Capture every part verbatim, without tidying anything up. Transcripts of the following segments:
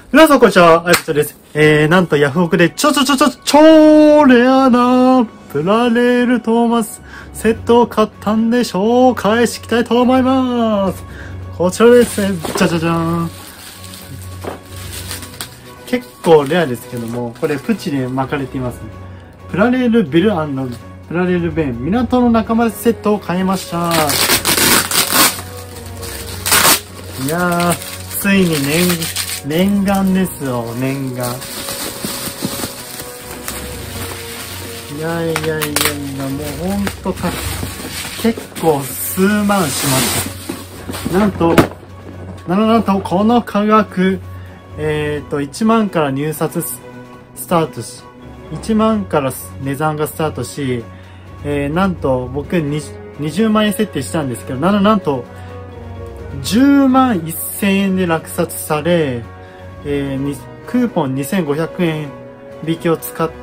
皆さんこんにちは、あやとです。えー、なんとヤフオクでちょちょちょちょ、超レアなプラレールトーマスセットを買ったんで紹介していきたいと思います。こちらですね、じゃじゃじゃーん。結構レアですけども、これプチで巻かれていますね。プラレールビル&プラレールベン、港の仲間セットを買いました。いやー、ついに念、念願ですよ、念願。いやいやいやいや、もうほんとた、結構数万しました。なんと、なんなんとこの価格、えっと、いちまんから入札スタートし、いちまんから値段がスタートし、えー、なんと僕にじゅうまんえん設定したんですけど、なのなんと、じゅうまんせんえんで落札され、えー、クーポンにせんごひゃくえん引きを使って、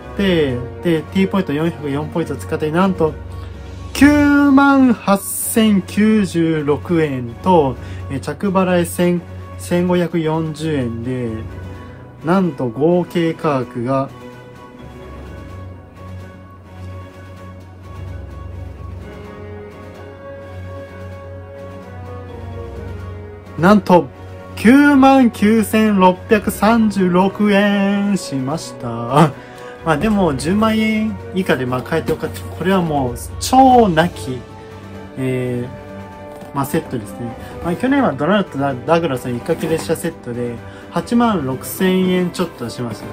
で、T ポイントよんひゃくよんポイントを使って、なんと、きゅうまんはっせんきゅうじゅうろくえんと、えー、着払いせんごひゃくよんじゅうえんで、なんと合計価格が、なんと、きゅうまんきゅうせんろっぴゃくさんじゅうろくえんしました。まあでもじゅうまんえん以下でまあ買えてよかった。これはもう超なき、えー、まあセットですね。まあ去年はドナルド・ダグラスの一かけ列車セットではちまんろくせんえんちょっとしました。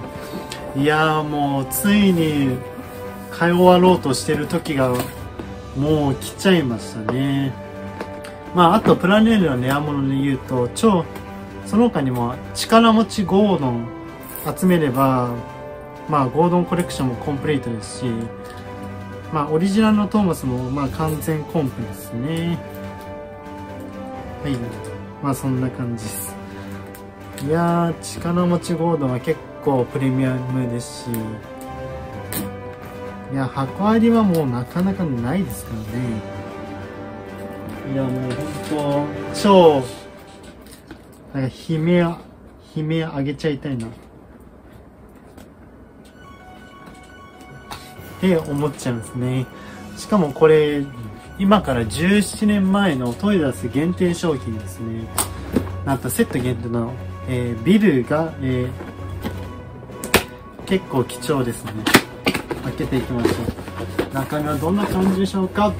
いやーもうついに買い終わろうとしてる時がもう来ちゃいましたね。まああとプラネールのレア物で言うと超、その他にも力持ちゴードン集めれば、まあゴードンコレクションもコンプリートですし、まあオリジナルのトーマスもまあ完全コンプですね。はい。まあそんな感じです。いやー、力持ちゴードンは結構プレミアムですし、いや、箱ありはもうなかなかないですからね。いや、もうほんと、超、なんか悲鳴、悲鳴上げちゃいたいな。って思っちゃうんですね。しかもこれ、今からじゅうななねんまえのトイザらス限定商品ですね。なんとセット限定の、えー、ビルが、えー、結構貴重ですね。開けていきましょう。中身はどんな感じでしょうか。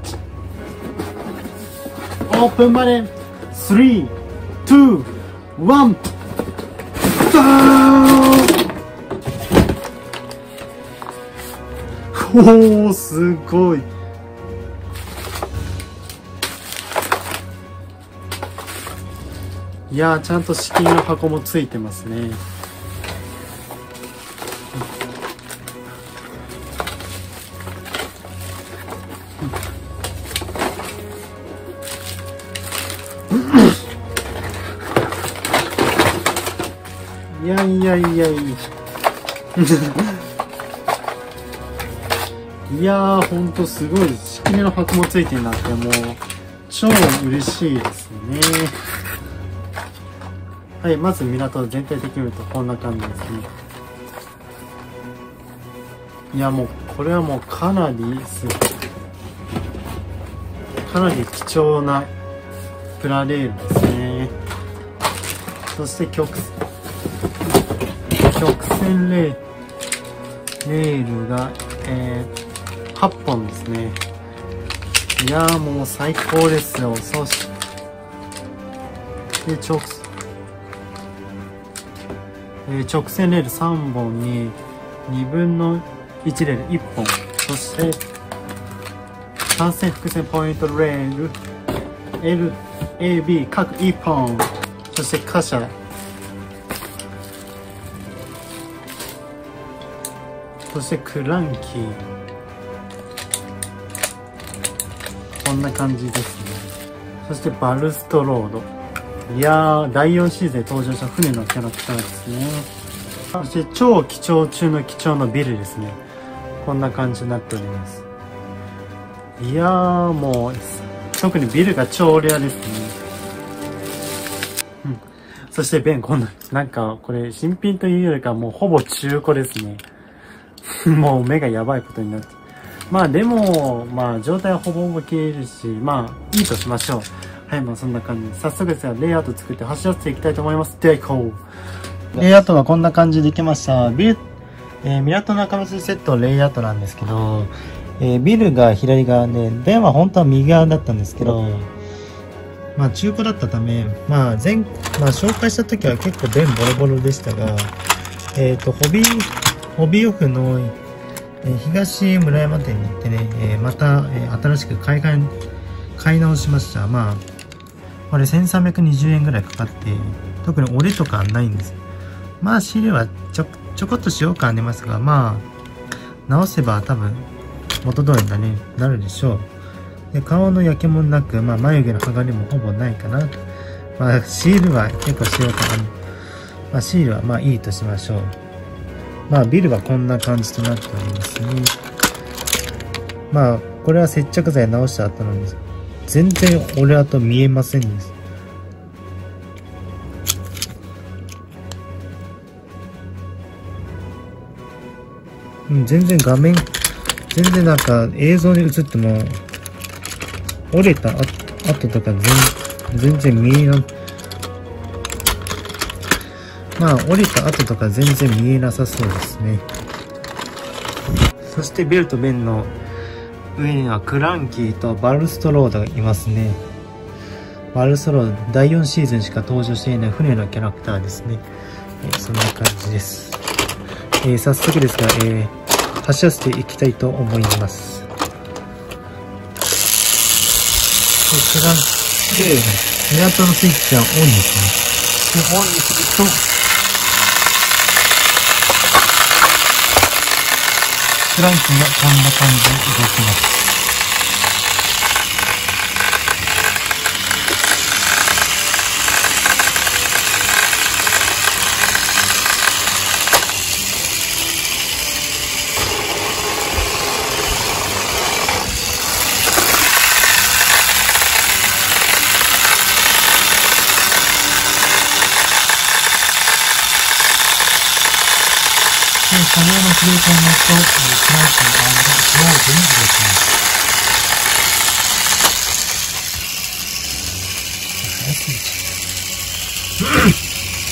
オープンまでスリー、ツー、ワン、ダーン。おー、すごい。いやー、ちゃんと敷居の箱もついてますね。いやいやいやいやいやー、ほんとすごい。仕切りの箱もついてるなんてもう超嬉しいですね。はい、まず港全体的に見るとこんな感じですね。いや、もうこれはもうかなりすかなり貴重なプラレールですね。そして曲曲線レーレールが、えー、はっぽんですね。いやー、もう最高ですよ。そして直、えー、直線レールさんぼんににぶんのいちレールいっぽん、そして単線複線ポイントレール エルエービー 各いっぽん、そして貨車、そしてクランキー、こんな感じですね。そしてバルストロード、いやー、だいよんシーズンで登場した船のキャラクターですね。そして超貴重中の貴重なビルですね。こんな感じになっております。いやー、もう特にビルが超レアですね。うん、 そしてベン、こんな、なんか、これ、新品というよりかもうほぼ中古ですね。もう目がやばいことになって。まあでも、まあ状態はほぼほぼ消えるし、まあいいとしましょう。はい、まあそんな感じで。早速ですが、レイアウト作って走らせていきたいと思います。では行こう。レイアウトはこんな感じでいきました。ビル、えー、ミラト仲間セットレイアウトなんですけど、えー、ビルが左側で、ベンは本当は右側だったんですけど、まあ中古だったため、まあ前、まあ紹介した時は結構ベンボロボロでしたが、えっと、ホビー、ホビーオフの、えー、東村山店に行ってね、えー、また、えー、新しく買い替え、買い直しました。まあ、これせんさんびゃくにじゅうえんぐらいかかって、特に折れとかないんです。まあ、シールはちょ、ちょこっと使用感ありますが、まあ、直せば多分、元通りになね、なるでしょう。で、顔の焼けもなく、まあ、眉毛の剥がれもほぼないかな。まあ、シールは結構使用感ある。まあ、シールはまあいいとしましょう。まあ、ビルはこんな感じとなっておりますね。まあ、これは接着剤直した後なんです。全然俺跡見えませんです。うん、全然画面、全然なんか映像に映っても、折れた跡とか全、全然見えな、まあ、折れた跡とか全然見えなさそうですね。そしてベルとベンの上にはクランキーとバルストロードがいますね。バルストロード、だいよんシーズンしか登場していない船のキャラクターですね。えー、そんな感じです。えー、早速ですが、えー、走らせていきたいと思います。で、クランキー、で、港のスイッチはオンですね。で、オンにすると、クランキーがこんな感じで動きます。で、車両のフレートに乗ると、クランキーがスローズに動きます。早すぎちゃう。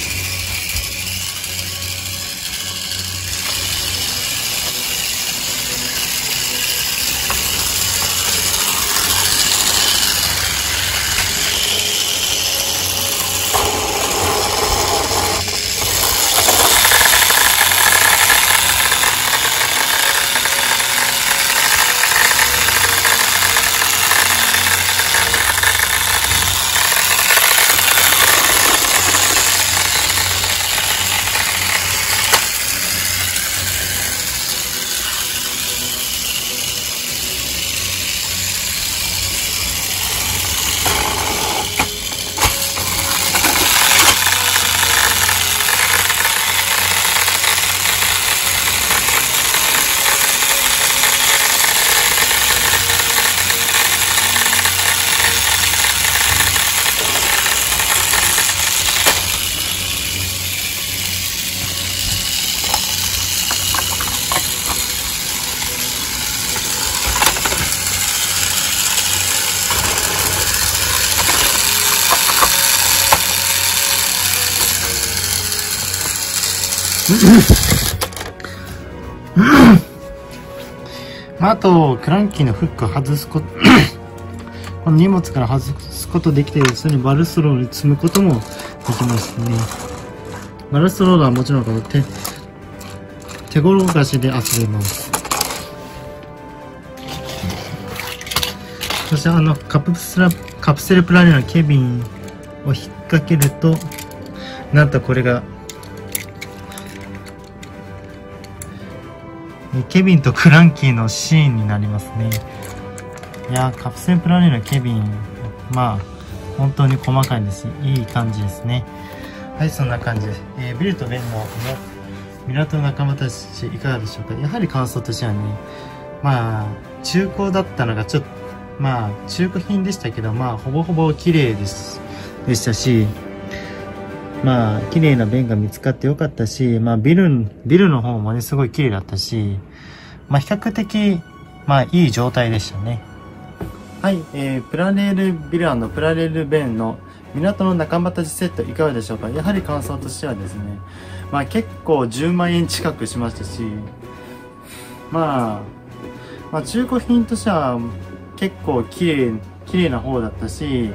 まあ、あと、クランキーのフックを外すこと、この荷物から外すことできて、それにバルストロールに積むこともできますね。バルストロールはもちろんこの手、手転がしで遊べます。そしてあのカプセル、カプセルプラネのケビンを引っ掛けると、なんとこれが、ケビンとクランキーのシーンになりますね。いやー、カプセルプラネのケビン、まあ、本当に細かいんです。いい感じですね。はい、そんな感じです。えー、ビルとベンの港の仲間たちいかがでしょうか。やはり感想としてはね、まあ、中古だったのがちょっと、まあ、中古品でしたけど、まあ、ほぼほぼ綺麗です、でしたし、 まあ、綺麗な弁が見つかってよかったし、まあ、ビル、ビルの方もね、すごい綺麗だったし、まあ、比較的、まあ、いい状態でしたね。はい、えー、プラレールビル&プラレール弁の港の仲間たちセットいかがでしょうか。やはり感想としてはですね、まあ結構じゅうまんえん近くしましたし、まあ、まあ中古品としては結構綺麗、綺麗な方だったし、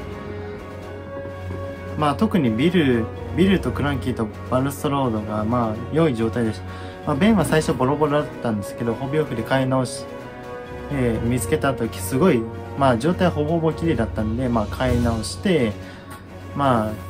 まあ特にビル、ビルとクランキーとバルストロードがまあ良い状態でした。まあ弁は最初ボロボロだったんですけど、ホビオフで買い直し、えー、見つけた時すごい、まあ状態はほぼほぼ綺麗だったんで、まあ買い直して、まあ、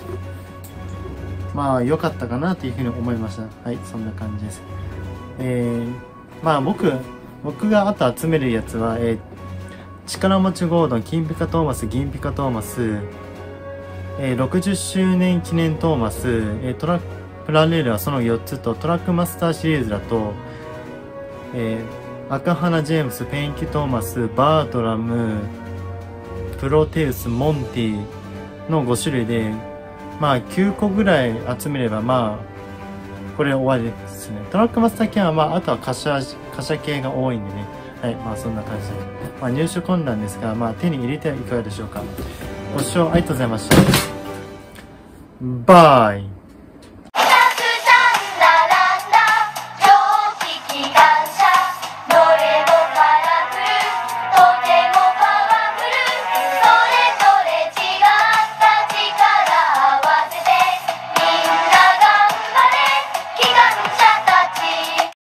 まあ良かったかなというふうに思いました。はい、そんな感じです。えー、まあ僕、僕があと集めるやつは、えー、力持ちゴードン、金ピカトーマス、銀ピカトーマス、えー、ろくじゅっしゅうねん記念トーマス、えー、トラック、プラレールはそのよっつと、トラックマスターシリーズだと、えー、赤花ジェームス、ペンキトーマス、バートラム、プロテウス、モンティのご種類で、まあきゅうこぐらい集めれば、まあ、これ終わりですね。トラックマスター系は、まあ、あとは貨車、貨車系が多いんでね。はい、まあそんな感じで。まあ入手困難ですが、まあ手に入れてはいかがでしょうか。ご視聴ありがとうございました。バイ